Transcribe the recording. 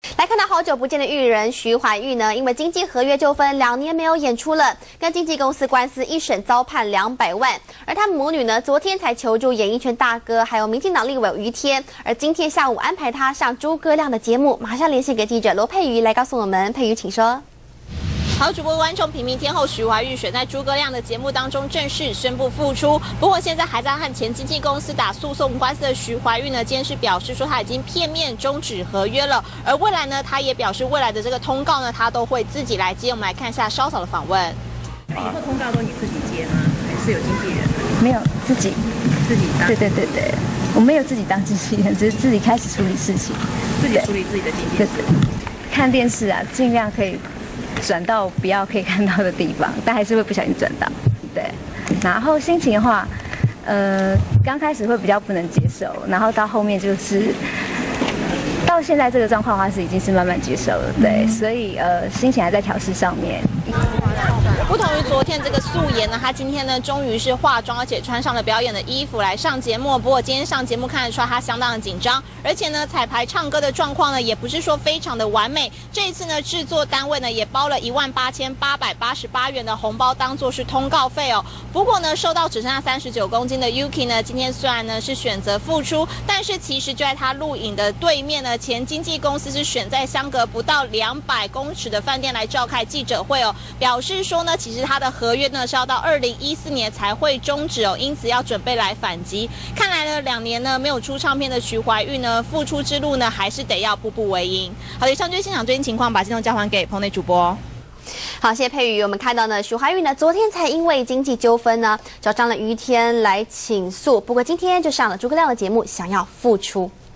来看到好久不见的艺人徐怀钰呢，因为经纪合约纠纷，2年没有演出了，跟经纪公司官司一审遭判200万。而他们母女呢，昨天才求助演艺圈大哥，还有民进党立委于天，而今天下午安排他上诸葛亮的节目，马上连线给记者罗佩瑜来告诉我们。佩瑜，请说。 好，主播观众平民天后徐怀钰选在诸葛亮的节目当中正式宣布复出。不过现在还在和前经纪公司打诉讼官司的徐怀钰呢，今天是表示说他已经片面终止合约了。而未来呢，他也表示未来的这个通告呢，他都会自己来接。我们来看一下稍早的访问。 以后通告都你自己接吗？还是有经纪人？ 没有，自己当。对，我没有自己当经纪人，只是自己开始处理事情， 自己处理自己的经纪人。 对，看电视啊，尽量可以。 转到不要可以看到的地方，但还是会不小心转到。对，然后心情的话，刚开始会比较不能接受，然后到后面就是到现在这个状况的话，是已经是慢慢接受了。对，所以心情还在调试上面。 不同于昨天这个素颜呢，她今天呢终于是化妆，而且穿上了表演的衣服来上节目。不过今天上节目看得出来她相当的紧张，而且呢彩排唱歌的状况呢也不是说非常的完美。这一次呢制作单位呢也包了18888元的红包当做是通告费哦。不过呢瘦到只剩下39公斤的 Yuki 呢，今天虽然呢是选择复出，但是其实就在她录影的对面呢，前经纪公司是选在相隔不到200公尺的饭店来召开记者会哦，表示说呢。 其实他的合约呢是要到2014年才会终止哦，因此要准备来反击。看来呢，2年呢没有出唱片的徐怀钰呢，复出之路呢还是得要步步为营。好的，以上就是现场最新情况，把镜头交还给棚内主播。 好，谢谢佩瑜。我们看到呢，徐怀钰呢昨天才因为经济纠纷呢找上了于天来倾诉，不过今天就上了诸葛亮的节目，想要复出。